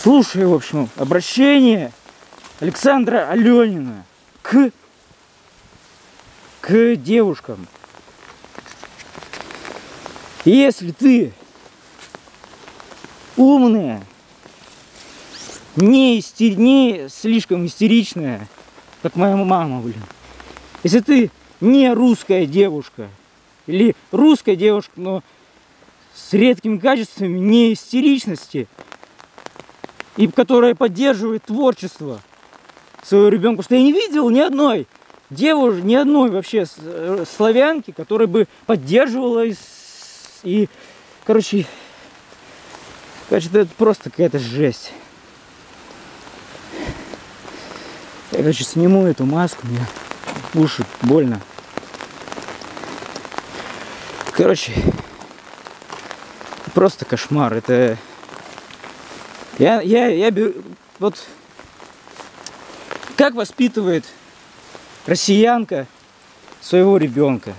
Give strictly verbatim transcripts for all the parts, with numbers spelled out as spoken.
Слушай, в общем, обращение Александра Аленина к, к девушкам. Если ты умная, не, истер... не слишком истеричная, как моя мама, блин. Если ты не русская девушка, или русская девушка, но с редкими качествами не истеричности, и которая поддерживает творчество своего ребенка. Потому что я не видел ни одной девушки, ни одной вообще славянки, которая бы поддерживала и, и короче, короче, это просто какая-то жесть. Я, короче, сниму эту маску, мне уши больно. Короче, просто кошмар. Это я, я, я беру, вот как воспитывает россиянка своего ребенка.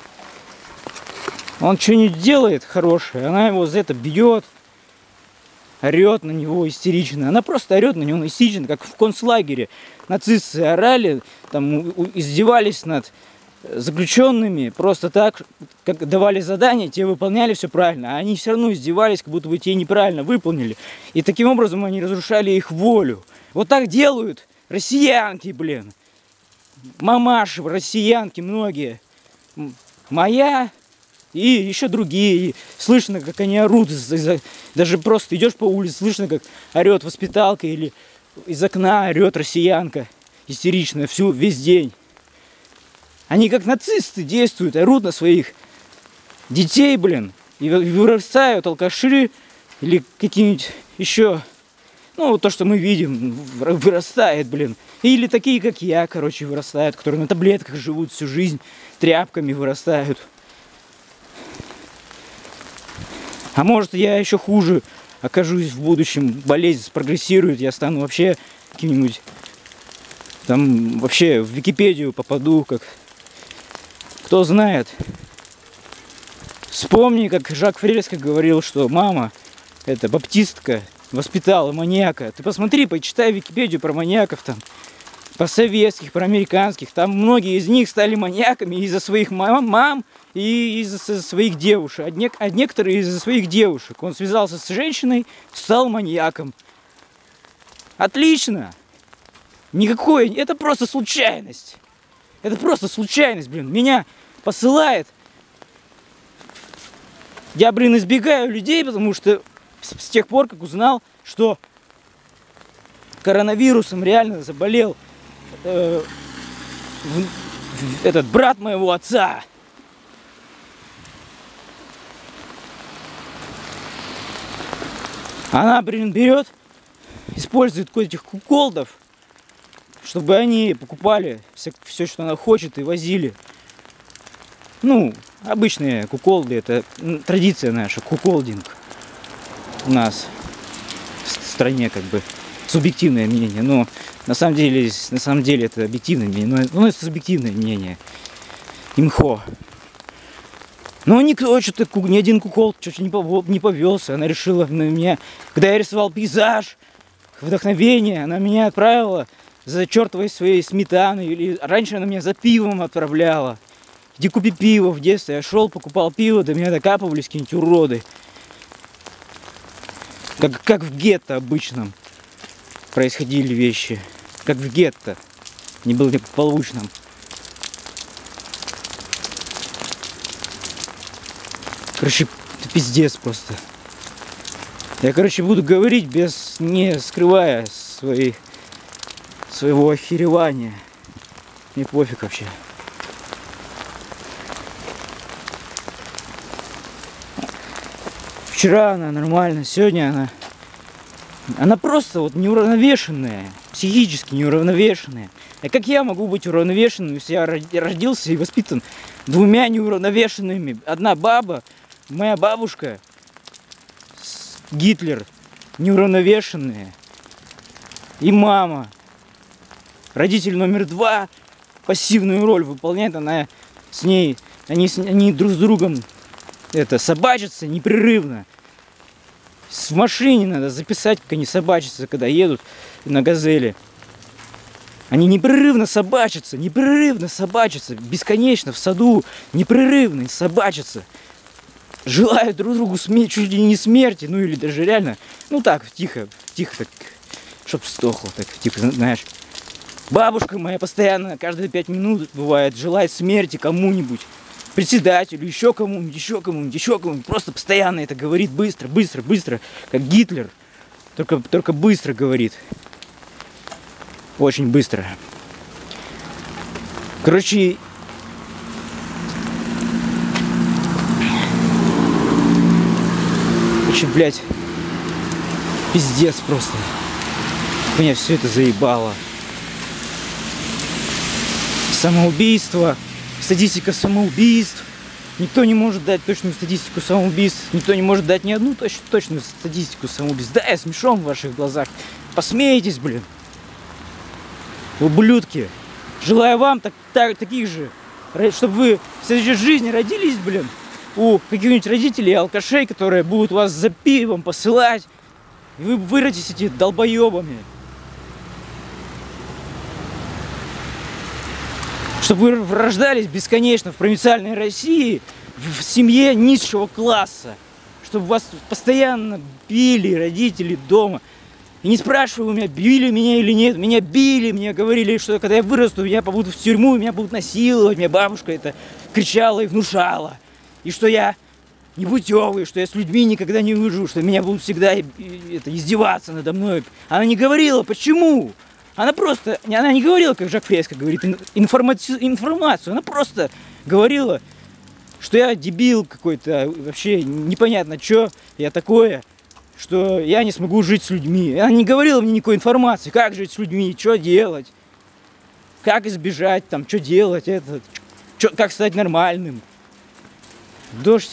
Он что-нибудь делает хорошее, она его за это бьет, орет на него истерично. Она просто орет на него истерично, как в концлагере. Нацисты орали, там издевались над заключенными просто так, как давали задания, те выполняли все правильно, а они все равно издевались, как будто бы те неправильно выполнили. И таким образом они разрушали их волю. Вот так делают россиянки, блин. Мамаши, россиянки многие. Моя и еще другие. И слышно, как они орут. Даже просто идешь по улице, слышно, как орет воспиталка или из окна орет россиянка истеричная всю, весь день. Они как нацисты действуют, орут на своих детей, блин. И вырастают алкаши или какие-нибудь еще, ну, то, что мы видим, вырастает, блин. Или такие, как я, короче, вырастают, которые на таблетках живут всю жизнь, тряпками вырастают. А может, я еще хуже окажусь в будущем, болезнь спрогрессирует, я стану вообще каким-нибудь, там, вообще в Википедию попаду, как... Кто знает. Вспомни, как Жак Фреско говорил, что мама, эта баптистка, воспитала маньяка. Ты посмотри, почитай Википедию про маньяков там, про советских, про американских. Там многие из них стали маньяками из-за своих мам, мам и из-за своих девушек. А, не, а некоторые из-за своих девушек. Он связался с женщиной, стал маньяком. Отлично! Никакой, это просто случайность. Это просто случайность, блин. Меня посылает. Я, блин, избегаю людей, потому что с, с тех пор, как узнал, что коронавирусом реально заболел э, в, в, этот брат моего отца. Она, блин, берет, использует этих куколдов, чтобы они покупали все, все, что она хочет, и возили. Ну, обычные куколды, это традиция наша, куколдинг у нас в стране, как бы, субъективное мнение. Но на самом деле, на самом деле это объективное мнение, но, но это субъективное мнение. Имхо. Но никто, что-то, ни один кукол что-то не повелся. Она решила на меня, когда я рисовал пейзаж, вдохновение, она меня отправила за чертовой своей сметаной, или раньше она меня за пивом отправляла. Иди купи пиво. В детстве я шел, покупал пиво, до меня докапывались какие-нибудь уроды. Как, как в гетто обычном происходили вещи. Как в гетто. Не было благополучным. Короче, это пиздец просто. Я, короче, буду говорить без, не скрывая своих своего охеревания. Мне пофиг вообще. Вчера она нормально, сегодня она... Она просто вот неуравновешенная, психически неуравновешенная. А как я могу быть уравновешенным, если я родился и воспитан двумя неуравновешенными? Одна баба, моя бабушка, Гитлер, неуравновешенная. И мама. Родитель номер два пассивную роль выполняет, она с ней, они, они друг с другом это, собачатся непрерывно. В машине надо записать, как они собачатся, когда едут на газели. Они непрерывно собачатся, непрерывно собачатся, бесконечно в саду, непрерывно собачатся. Желают друг другу смерти, чуть ли не смерти, ну или даже реально, ну так, тихо, тихо, так, чтоб сдохло, так, типа, знаешь. Бабушка моя постоянно, каждые пять минут, бывает, желает смерти кому-нибудь. Председателю, еще кому-нибудь, еще кому-нибудь, еще кому-нибудь. Просто постоянно это говорит быстро, быстро, быстро. Как Гитлер. Только, только быстро говорит. Очень быстро. Короче... Короче, блядь. Пиздец просто. Меня все это заебало. Самоубийство. Статистика самоубийств. Никто не может дать точную статистику самоубийств. Никто не может дать ни одну точ- точную статистику самоубийств. Да, я смешон в ваших глазах. Посмейтесь, блин. Ублюдки. Желаю вам так, так, таких же, чтобы вы в следующей жизни родились, блин, у каких-нибудь родителей алкашей, которые будут вас за пивом посылать. И вы вырастете долбоебами. Чтобы вы рождались бесконечно в провинциальной России, в семье низшего класса. Чтобы вас постоянно били родители дома. И не спрашивай у меня, били меня или нет. Меня били, мне говорили, что когда я вырасту, меня побудут в тюрьму, меня будут насиловать. Мне бабушка это кричала и внушала. И что я непутевый, что я с людьми никогда не выживу, что меня будут всегда это, издеваться надо мной. Она не говорила, почему. Она просто, она не говорила, как Жак Фреско говорит, информацию, информацию. Она просто говорила, что я дебил какой-то, вообще непонятно, что я такое, что я не смогу жить с людьми. Она не говорила мне никакой информации, как жить с людьми, что делать, как избежать, там, что делать, это, что, как стать нормальным. Дождь.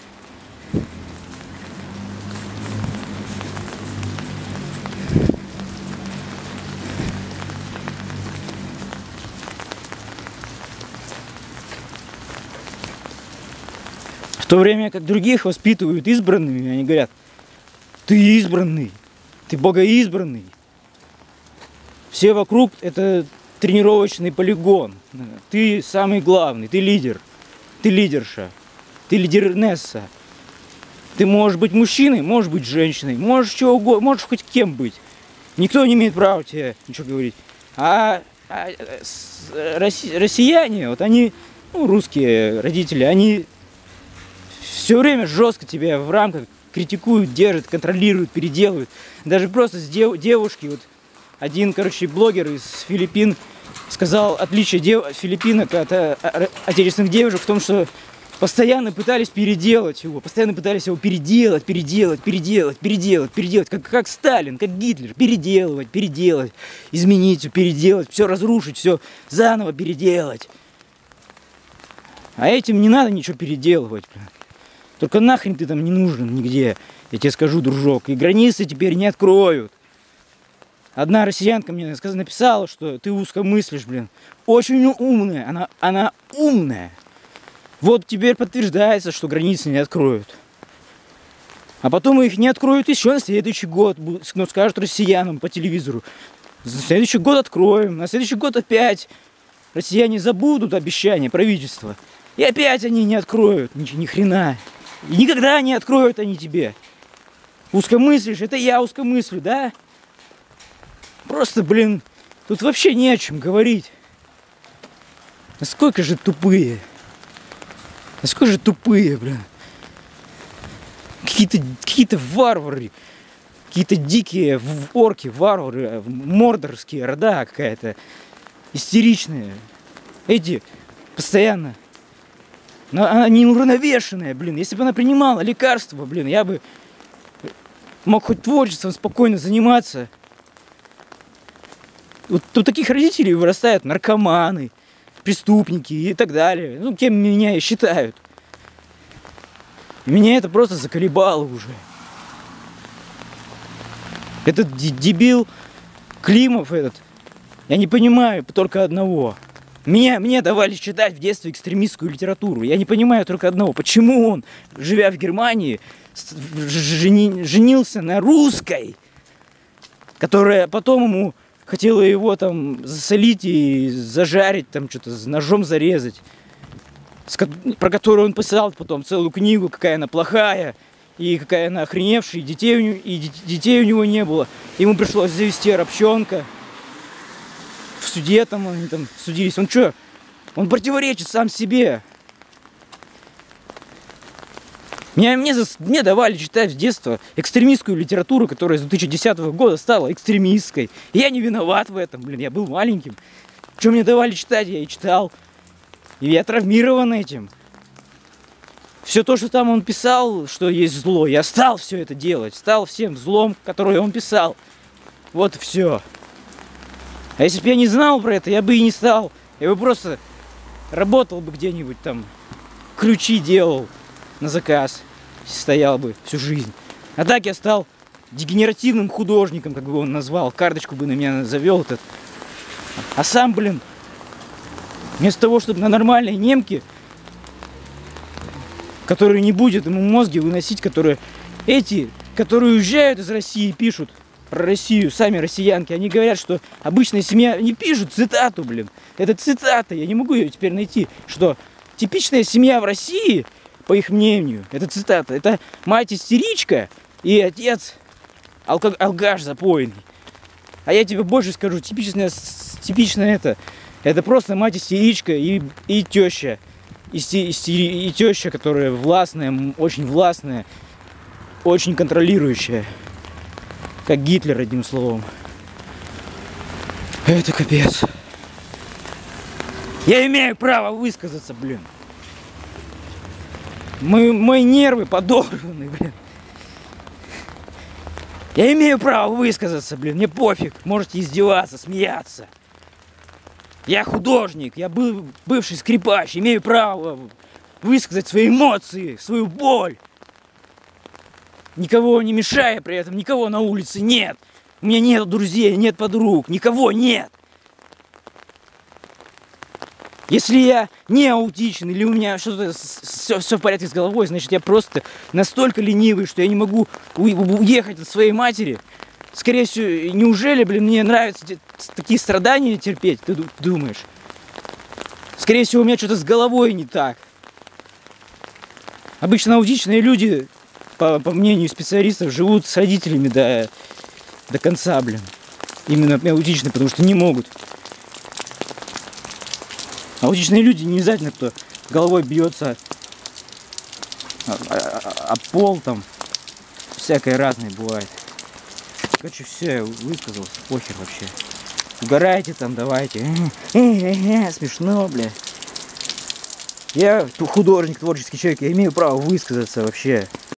В то время как других воспитывают избранными, они говорят, ты избранный, ты богоизбранный. Все вокруг это тренировочный полигон. Ты самый главный, ты лидер, ты лидерша, ты лидернесса. Ты можешь быть мужчиной, можешь быть женщиной, можешь что угодно, можешь хоть кем быть. Никто не имеет права тебе ничего говорить. А, а с, росси, россияне, вот они, ну, русские родители, они все время жестко тебя в рамках критикуют, держат, контролируют, переделывают. Даже просто с дев, девушки, вот один, короче, блогер из Филиппин сказал, отличие дев, филиппинок от а, отечественных девушек в том, что постоянно пытались переделать его, постоянно пытались его переделать, переделать, переделать, переделать, переделать, как, как Сталин, как Гитлер, переделывать, переделать, изменить, переделать, все разрушить, все заново переделать. А этим не надо ничего переделывать. Только нахрен ты там не нужен нигде, я тебе скажу, дружок. И границы теперь не откроют. Одна россиянка мне написала, что ты узко мыслишь, блин. Очень умная, она, она умная. Вот теперь подтверждается, что границы не откроют. А потом их не откроют еще на следующий год. Ну, скажут россиянам по телевизору. На следующий год откроем. На следующий год опять россияне забудут обещания правительства. И опять они не откроют. Ни, ни хрена. И никогда не откроют они тебе. Узкомыслишь, это я узкомыслю, да? Просто, блин, тут вообще не о чем говорить. Насколько же тупые. Насколько же тупые, блин. Какие-то какие-то варвары. Какие-то дикие орки, варвары, мордорские рода какая-то. Истеричные. Эти постоянно. Но она неуравновешенная, блин. Если бы она принимала лекарства, блин, я бы мог хоть творчеством спокойно заниматься. Вот у таких родителей вырастают наркоманы, преступники и так далее. Ну, кем меня и считают. Меня это просто заколебало уже. Этот дебил Климов этот, я не понимаю только одного. Меня, мне давали читать в детстве экстремистскую литературу. Я не понимаю только одного. Почему он, живя в Германии, жени, женился на русской, которая потом ему хотела его там засолить и зажарить, там что-то с ножом зарезать, про которую он писал потом целую книгу, какая она плохая, и какая она охреневшая, и детей у него, и детей у него не было. Ему пришлось завести арабчонка. В суде там они там судились. Он что? Он противоречит сам себе. Меня, мне, мне давали читать с детства экстремистскую литературу, которая с две тысячи десятого года стала экстремистской. И я не виноват в этом, блин, я был маленьким. Что мне давали читать, я и читал. И я травмирован этим. Все то, что там он писал, что есть зло, я стал все это делать. Стал всем злом, которое он писал. Вот и все. А если бы я не знал про это, я бы и не стал. Я бы просто работал бы где-нибудь там, ключи делал на заказ, стоял бы всю жизнь. А так я стал дегенеративным художником, как бы он назвал. Карточку бы на меня завел этот. А сам, блин, вместо того, чтобы на нормальные немки, которые не будет ему мозги выносить, которые эти, которые уезжают из России, пишут про Россию, сами россиянки, они говорят, что обычная семья, они пишут цитату, блин, это цитата, я не могу ее теперь найти, что типичная семья в России, по их мнению, это цитата, это мать-истеричка и отец алког... алкаш запойный. А я тебе больше скажу, типичная, типичная это, это просто мать-истеричка и, и теща. И, и, и теща, которая властная, очень властная, очень контролирующая. Как Гитлер, одним словом. Это капец. Я имею право высказаться, блин. Мои, мои нервы подорваны, блин. Я имею право высказаться, блин. Мне пофиг. Можете издеваться, смеяться. Я художник, я был бывший скрипач, имею право высказать свои эмоции, свою боль. Никого не мешая при этом, никого на улице нет. У меня нет друзей, нет подруг, никого нет. Если я не аутичен или у меня что-то все, все в порядке с головой, значит я просто настолько ленивый, что я не могу уехать от своей матери. Скорее всего, неужели, блин, мне нравится такие страдания терпеть, ты думаешь? Скорее всего, у меня что-то с головой не так. Обычно аутичные люди, по, по мнению специалистов, живут с родителями до, до конца, блин. Именно аутичные, потому что не могут. Аутичные люди не обязательно, кто головой бьется об пол, там всякое разное бывает. Короче, все, я высказался, похер вообще. Угорайте там, давайте. Смешно, бля. Я художник, творческий человек, я имею право высказаться вообще.